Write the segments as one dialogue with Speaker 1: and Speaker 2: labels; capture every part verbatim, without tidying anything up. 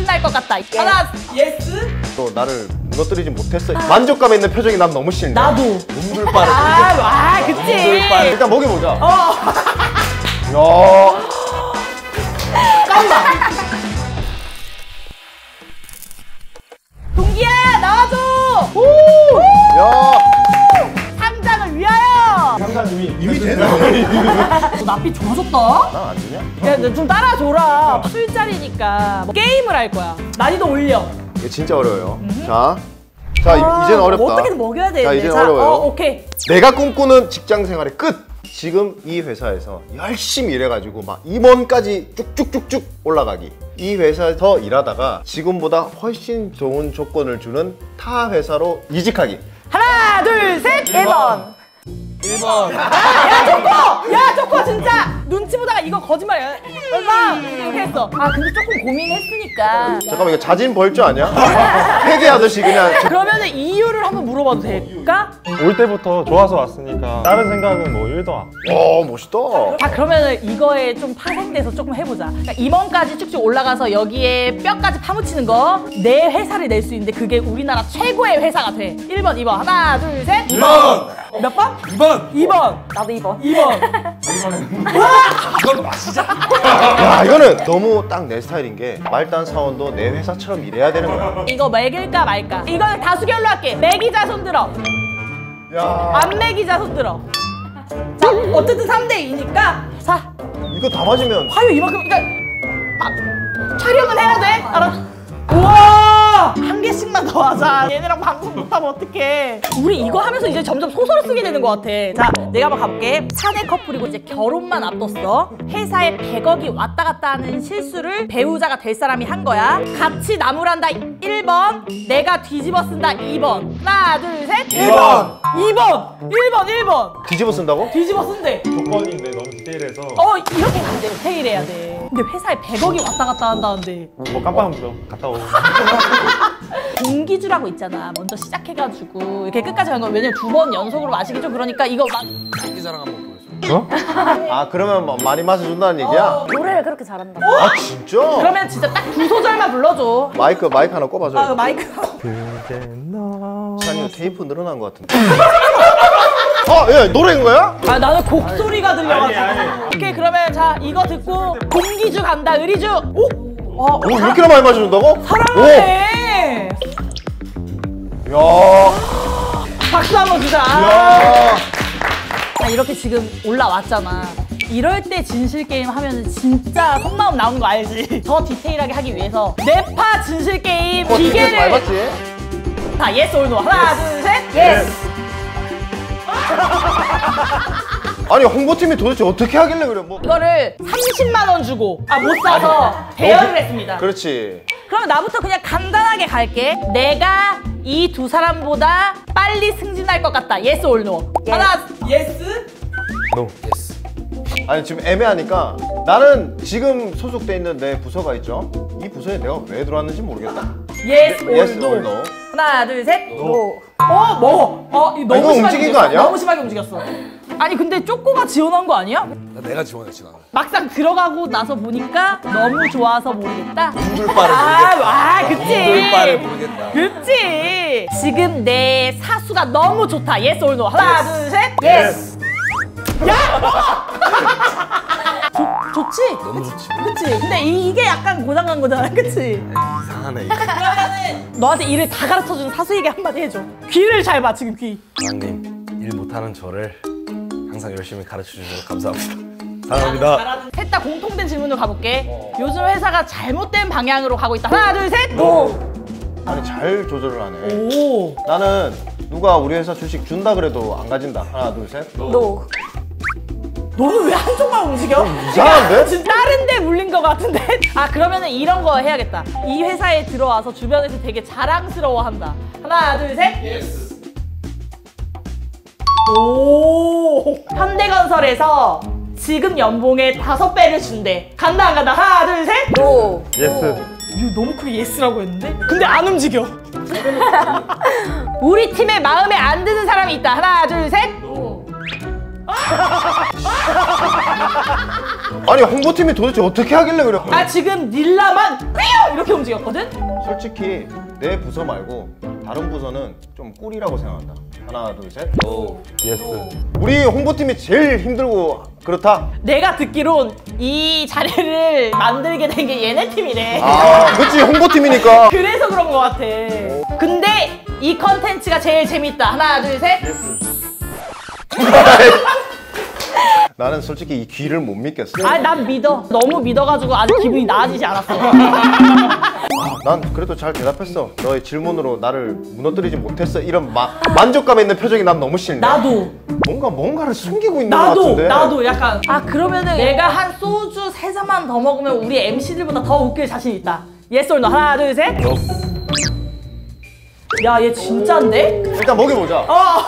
Speaker 1: 승진할 것 같다. 하나, 예스?
Speaker 2: 또 나를 무너뜨리지 못했어. 만족감 있는 표정이 난 너무 싫네.
Speaker 1: 나도.
Speaker 2: 몸둘바를.
Speaker 1: 아, 와, 그치.
Speaker 2: 몸둘바를. 일단 먹여보자.
Speaker 1: 어.
Speaker 2: 야.
Speaker 1: 잠깐만. 동기야, 나와줘. 오.
Speaker 2: 야.
Speaker 1: 상장을 위하여.
Speaker 2: 상장 이미 이미 되나?
Speaker 1: 너 납비 좋아졌다?
Speaker 2: 난 안 주냐?
Speaker 1: 야, 너 좀 따라줘라. 술자리니까 뭐 게임을 할 거야. 난이도 올려.
Speaker 2: 이게 진짜 어려워요. 음. 자, 자 아, 이제는 어렵다.
Speaker 1: 어떻게든 먹여야 되는데.
Speaker 2: 자, 이제는
Speaker 1: 자,
Speaker 2: 어려워요.
Speaker 1: 어, 오케이.
Speaker 2: 내가 꿈꾸는 직장 생활의 끝. 지금 이 회사에서 열심히 일해가지고 막 임원까지 쭉쭉쭉쭉 올라가기. 이 회사에서 일하다가 지금보다 훨씬 좋은 조건을 주는 타 회사로 이직하기.
Speaker 1: 하나, 둘, 셋, 일 번.
Speaker 2: 일 번.
Speaker 1: 야, 조커! 야, 조커 진짜! 눈치 보다가 이거 거짓말이야. 얼마? 이렇게 했어. 아, 근데 조금 고민했으니까.
Speaker 2: 잠깐만, 이거 자진 벌주 아니야? 회계하듯이 그냥.
Speaker 1: 그러면은 이유를 한번 물어봐도 될까?
Speaker 3: 올 때부터 좋아서 왔으니까 다른 생각은 뭐 일도 안.
Speaker 2: 와, 멋있다.
Speaker 1: 자, 그러면은 이거에 좀 파생돼서 조금 해보자. 그러니까 임원까지 쭉쭉 올라가서 여기에 뼈까지 파묻히는 거. 내 회사를 낼 수 있는데 그게 우리나라 최고의 회사가 돼. 일 번, 이 번. 하나, 둘, 셋.
Speaker 4: 이 번!
Speaker 1: 몇 번?
Speaker 4: 이 번!
Speaker 1: 이 번. 나도 이 번. 이 번.
Speaker 4: 이건 마시자.
Speaker 2: 야, 이거는 너무 딱 내 스타일인 게 말단 사원도 내 회사처럼 일해야 되는 거야.
Speaker 1: 이거 먹일까 말까? 이거는 다수결로 할게. 매기자 손 들어.
Speaker 2: 야,
Speaker 1: 안 매기자 손 들어. 자, 어쨌든 삼 대 이니까 자,
Speaker 2: 이거 다 맞으면
Speaker 1: 화요 이만큼. 그러니까 아, 촬영은 해야 돼. 알아? 우와! 한 개씩만 더 하자. 얘네랑 방송 못하면 어떡해. 우리 이거 하면서 이제 점점 소설을 쓰게 되는 것 같아. 자, 내가 한번 가볼게. 사내 커플이고 이제 결혼만 앞뒀어. 회사에 백억이 왔다 갔다 하는 실수를 배우자가 될 사람이 한 거야. 같이 나무란다 일 번, 내가 뒤집어 쓴다 이 번. 하나, 둘, 셋.
Speaker 2: 일 번.
Speaker 1: 이 번. 일 번, 일 번.
Speaker 2: 뒤집어 쓴다고?
Speaker 1: 뒤집어 쓴대.
Speaker 3: 조건인데 너무 디테일해서
Speaker 1: 어, 이렇게 안 돼. 디테일해야 돼. 근데 회사에 백억이 왔다 갔다 한다는데.
Speaker 3: 뭐 깜빡하면 좀 갔다 오고.
Speaker 1: 공기주라고 있잖아. 먼저 시작해가지고 이렇게 끝까지 간 거야. 왜냐면 두 번 연속으로 마시기 좀 그러니까 이거 막
Speaker 4: 장기 자랑 한번 보여줘.
Speaker 2: 어? 아, 그러면 뭐 많이 마셔준다는 얘기야?
Speaker 5: 노래를 그렇게 잘한다.
Speaker 2: 아, 진짜?
Speaker 1: 그러면 진짜 딱 두 소절만 불러줘.
Speaker 2: 마이크 마이크 하나 꼽아줘.
Speaker 1: 아, 마이크.
Speaker 3: 그대 너.
Speaker 2: 아니, 테이프 늘어난 것 같은데. 어, 예, 노래인 거야?
Speaker 1: 아, 나는 곡소리가 들려가지고.
Speaker 3: 아니, 아니.
Speaker 1: 오케이, 그러면 자, 이거 듣고 공기주 간다, 의리주. 오! 와,
Speaker 2: 오, 이렇게나 많이 마셔준다고?
Speaker 1: 사랑하네.
Speaker 2: 오! 야.
Speaker 1: 박수 한번 주자.
Speaker 2: 야.
Speaker 1: 자, 이렇게 지금 올라왔잖아. 이럴 때 진실 게임 하면 진짜 속마음 나오는 거 알지? 더 디테일하게 하기 위해서 뇌파 진실 게임
Speaker 2: 어, 디테일
Speaker 1: 기계를.
Speaker 2: 많이 봤지?
Speaker 1: 자, 예스 올 노. 하나, 둘, 셋. 예스.
Speaker 2: 아니, 홍보팀이 도대체 어떻게 하길래 그래? 뭐.
Speaker 1: 이거를 삼십만 원 주고 아 못 사서 대여를 했습니다.
Speaker 2: 그렇지.
Speaker 1: 그럼 나부터 그냥 간단하게 갈게. 내가 이 두 사람보다 빨리 승진할 것 같다. 예스 올 노. 하나, 예스.
Speaker 2: 노. 예스. 아니, 지금 애매하니까 나는 지금 소속돼 있는 내 부서가 있죠? 이 부서에 내가 왜 들어왔는지 모르겠다.
Speaker 1: 예스
Speaker 2: 예스
Speaker 1: 올
Speaker 2: 올
Speaker 1: 노.
Speaker 2: 노.
Speaker 1: 하나, 둘, 셋. 노. 어, 뭐? 어, 이거 너무
Speaker 2: 이거
Speaker 1: 심하게
Speaker 2: 움직인 거
Speaker 1: 움직였어.
Speaker 2: 아니야?
Speaker 1: 너무 심하게 움직였어. 아니 근데 쪼꼬가 지원한 거 아니야?
Speaker 4: 내가 지원했지 나는.
Speaker 1: 막상 들어가고 나서 보니까 너무 좋아서 모르겠다.
Speaker 4: 동굴바를
Speaker 1: 아,
Speaker 4: 모르겠다.
Speaker 1: 와, 그치.
Speaker 4: 동굴바를 모르겠다.
Speaker 1: 그치. 지금 내 사수가 너무 좋다. 예스 올 노. 하나, 둘, 셋. 예스. 야! 좋, 좋지?
Speaker 4: 너무 좋지.
Speaker 1: 그치? 근데 이, 이게 약간 고장난 거잖아. 그치?
Speaker 4: 이상하네 이거.
Speaker 1: 그러면은 너한테 일을 다 가르쳐주는 사수에게 한마디 해줘. 귀를 잘 봐, 지금 귀.
Speaker 4: 사장님, 일 못하는 저를 항상 열심히 가르쳐주셔서 감사합니다. 사랑합니다.
Speaker 1: 셋 다 공통된 질문으로 가볼게. 요즘 회사가 잘못된 방향으로 가고 있다. 하나, 둘, 셋. 노.
Speaker 2: 아니, 잘 조절을 하네.
Speaker 1: 오.
Speaker 2: 나는 누가 우리 회사 주식 준다 그래도 안 가진다. 하나, 둘, 셋.
Speaker 5: 노.
Speaker 1: 너는 왜 한쪽만 움직여?
Speaker 2: 이상한데?
Speaker 1: 진짜 다른 데 물린 것 같은데? 아, 그러면은 이런 거 해야겠다. 이 회사에 들어와서 주변에서 되게 자랑스러워한다. 하나, 둘, 셋. 예스. 오. 현대건설에서 지금 연봉의 다섯 배를 준대. 간다 안 간다. 하나, 둘, 셋.
Speaker 5: 노.
Speaker 3: 예스.
Speaker 1: 이거 너무 크게 예스라고 했는데? 근데 안 움직여. 우리 팀에 마음에 안 드는 사람이 있다. 하나, 둘, 셋.
Speaker 2: 아니 홍보팀이 도대체 어떻게 하길래 그래?
Speaker 1: 아 지금 닐라만 삐용 이렇게 움직였거든?
Speaker 2: 솔직히 내 부서 말고 다른 부서는 좀 꿀이라고 생각한다. 하나 둘 셋.
Speaker 3: 예스.
Speaker 2: 우리 홍보팀이 제일 힘들고 그렇다.
Speaker 1: 내가 듣기론 이 자리를 만들게 된 게 얘네 팀이래.
Speaker 2: 아, 그렇지 홍보팀이니까.
Speaker 1: 그래서 그런 것 같아. 근데 이 컨텐츠가 제일 재밌다. 하나 둘 셋.
Speaker 2: 나는 솔직히 이 귀를 못 믿겠어.
Speaker 1: 아 난 믿어. 너무 믿어가지고 아직 기분이 나아지지 않았어.
Speaker 2: 난 그래도 잘 대답했어. 너의 질문으로 나를 무너뜨리지 못했어. 이런 마, 만족감 있는 표정이 난 너무 싫네.
Speaker 1: 나도.
Speaker 2: 뭔가 뭔가를 숨기고 있는 것
Speaker 1: 나도
Speaker 2: 같은데.
Speaker 1: 나도 약간 아 그러면은 내가 한 소주 세 잔만 더 먹으면 우리 엠씨들보다 더 웃길 자신 있다. 예스 or no. 하나 둘 셋. 야 얘 진짜인데?
Speaker 2: 일단 먹여보자.
Speaker 1: 어.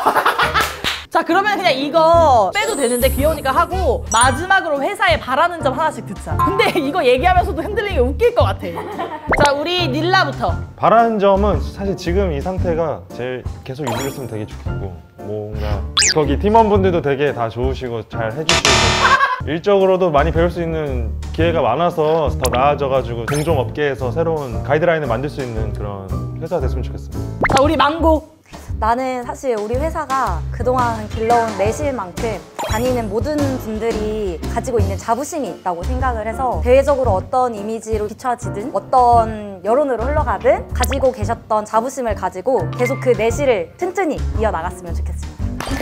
Speaker 1: 자 그러면 그냥 이거 빼도 되는데 귀여우니까 하고 마지막으로 회사에 바라는 점 하나씩 듣자. 근데 이거 얘기하면서도 흔들리는 게 웃길 것 같아. 자 우리 닐라부터.
Speaker 3: 바라는 점은 사실 지금 이 상태가 제일 계속 유지했으면 되게 좋겠고, 뭔가 거기 팀원분들도 되게 다 좋으시고 잘 해주시고 일적으로도 많이 배울 수 있는 기회가 많아서 더 나아져가지고 동종 업계에서 새로운 가이드라인을 만들 수 있는 그런 회사가 됐으면 좋겠습니다.
Speaker 1: 자 우리 망고.
Speaker 5: 나는 사실 우리 회사가 그동안 길러온 내실만큼 다니는 모든 분들이 가지고 있는 자부심이 있다고 생각을 해서 대외적으로 어떤 이미지로 비춰지든 어떤 여론으로 흘러가든 가지고 계셨던 자부심을 가지고 계속 그 내실을 튼튼히 이어나갔으면 좋겠습니다.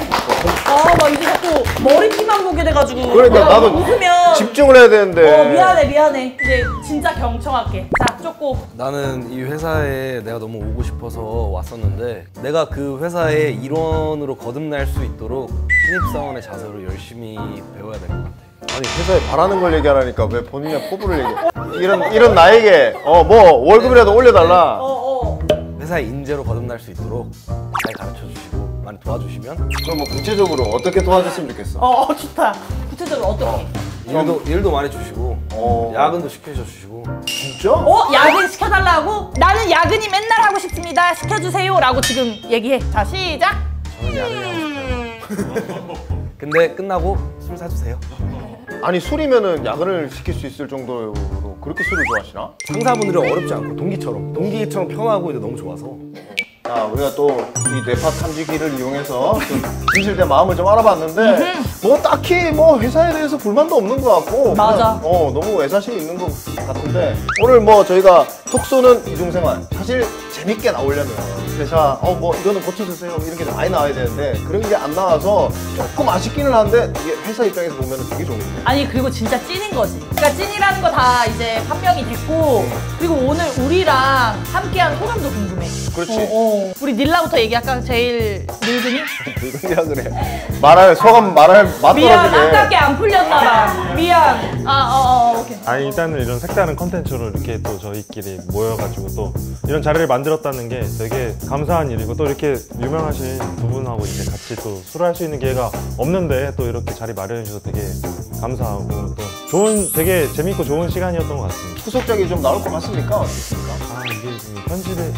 Speaker 1: 아, 나 이제 자꾸 머리띠만 보게 돼가지고.
Speaker 2: 그러니까
Speaker 1: 내가
Speaker 2: 나도
Speaker 1: 웃으면.
Speaker 2: 집중을 해야 되는데.
Speaker 1: 어, 미안해, 미안해. 이제 진짜 경청할게. 자, 쪼꼬.
Speaker 4: 나는 이 회사에 내가 너무 오고 싶어서 왔었는데 내가 그 회사의 일원으로 거듭날 수 있도록 신입사원의 자세로 열심히 배워야 될 것 같아.
Speaker 2: 아니 회사에 바라는 걸 얘기하라니까 왜 본인의 포부를 얘기해? 이런 이런 나에게 어 뭐 월급이라도 올려달라.
Speaker 1: 어, 어.
Speaker 4: 회사의 인재로 거듭날 수 있도록 잘 가르쳐 주시고 많이 도와주시면
Speaker 2: 그럼 뭐 구체적으로 어떻게 도와줬으면 좋겠어?
Speaker 1: 어, 어, 좋다. 구체적으로 어떻게?
Speaker 4: 일도 일도 많이 주시고
Speaker 2: 어.
Speaker 4: 야근도 시켜줘 주시고.
Speaker 2: 진짜?
Speaker 1: 어? 야근 시켜달라고? 나는 야근이 맨날 하고 싶습니다. 시켜주세요. 라고 지금 얘기해. 자, 시작.
Speaker 4: 저는 야근이 하고 싶어요. 근데 끝나고 술 사주세요.
Speaker 2: 아니 술이면은 야근을 시킬 수 있을 정도로 그렇게 술을 좋아하시나?
Speaker 4: 상사분들은 어렵지 않고 동기처럼 동기처럼 편하고 이제 너무 좋아서.
Speaker 2: 자 우리가 또 이 뇌파 탐지기를 이용해서 좀 진실된 마음을 좀 알아봤는데 뭐 딱히 뭐 회사에 대해서 불만도 없는 것 같고
Speaker 1: 맞아.
Speaker 2: 그냥, 어 너무 애사심이 있는 것 같은데 오늘 뭐 저희가 톡 쏘는 이중생활 사실 재밌게 나오려면 회사 어 뭐 이거는 고쳐주세요 이런 게 많이 나와야 되는데 그런 게 안 나와서 조금 아쉽기는 한데 이게 회사 입장에서 보면 되게 좋은 거예요.
Speaker 1: 아니, 그리고 진짜 찐인 거지. 그러니까 찐이라는 거 다 이제 판명이 됐고, 그리고 오늘 우리랑 함께한 소감도 궁금해.
Speaker 2: 그렇지.
Speaker 1: 어, 어. 우리 닐라부터 얘기할까? 제일 늙은이?
Speaker 2: 늙은이라 그래. 말할 소감 말할 맛
Speaker 1: 미안,
Speaker 2: 떨어지게.
Speaker 1: 아깝게 안 풀렸나봐. 미안. 아, 어, 어, 어, 오케이.
Speaker 3: 아니 일단은 이런 색다른 컨텐츠로 이렇게 또 저희끼리 모여가지고 또 이런 자리를 만들었다는 게 되게 감사한 일이고, 또 이렇게 유명하신 두 분하고 이제 같이 또 술을 할 수 있는 기회가 없는데 또 이렇게 자리 마련해 주셔서 되게 감사하고 또 좋은, 되게 재밌고 좋은 시간이었던 것 같습니다.
Speaker 2: 후속작이 좀 나올 것 같습니까? 어떻습니까?
Speaker 3: 아 이게 지금 편집에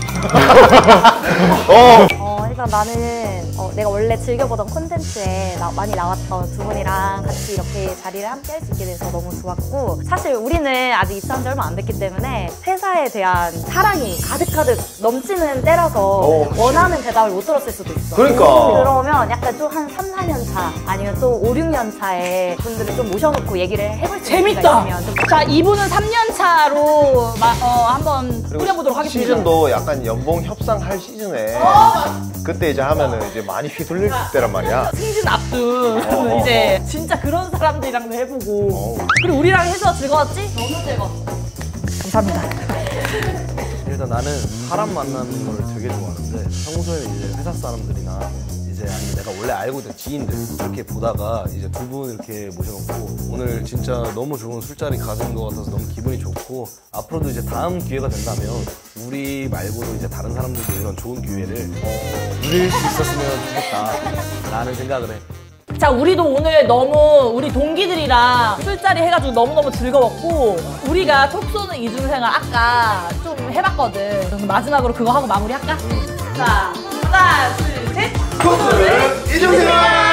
Speaker 2: 어.
Speaker 5: 어, 일단 나는 어, 내가 원래 즐겨보던 콘텐츠에 나- 많이 나왔던 두 분이랑 같이 이렇게 자리를 함께 할 수 있게 돼서 너무 좋았고, 사실 우리는 아직 입사한 지 얼마 안 됐기 때문에 회사에 대한 사랑이 가득가득 넘치는 때라서
Speaker 2: 어, 그치.
Speaker 5: 원하는 대답을 못 들었을 수도 있어.
Speaker 2: 그러니까.
Speaker 5: 그러면 약간 좀 한 삼, 사 년 차 아니면 또 오, 육 년 차에 분들을 좀 모셔놓고 얘기를 해볼 수 있는 기회가
Speaker 1: 재밌다.
Speaker 5: 있으면 좀
Speaker 1: 자, 이분은 삼 년 차로 마, 어, 한번 뿌려보도록 하겠습니다.
Speaker 2: 시즌도 약간 연봉 협상할 시즌에 그때 이제 하면은 이제 많이 휘둘릴 때란 말이야.
Speaker 1: 승진 앞둔
Speaker 2: 어, 어,
Speaker 1: 이제 진짜 그런 사람들이랑도 해보고
Speaker 2: 어.
Speaker 1: 그리고 우리랑 해서 즐거웠지? 너무 즐거웠어. 감사합니다.
Speaker 4: 일단 나는 사람 만나는 걸 되게 좋아하는데 평소에는 이제 회사 사람들이나 이제 아니면 내가 원래 알고 있던 지인들 이렇게 보다가 이제 두 분 이렇게 모셔놓고 오늘 진짜 너무 좋은 술자리 가진 것 같아서 너무 기분이 좋고, 앞으로도 이제 다음 기회가 된다면 우리 말고도 이제 다른 사람들도 이런 좋은 기회를 어, 누릴 수 있었으면 좋겠다 라는 생각을 해.
Speaker 1: 자, 우리도 오늘 너무 우리 동기들이랑 술자리 해가지고 너무너무 즐거웠고, 우리가 톡 쏘는 이중생활 아까 좀 해봤거든. 그래서 마지막으로 그거 하고 마무리할까? 자, 하나, 둘, 셋.
Speaker 2: 코스 이중생활.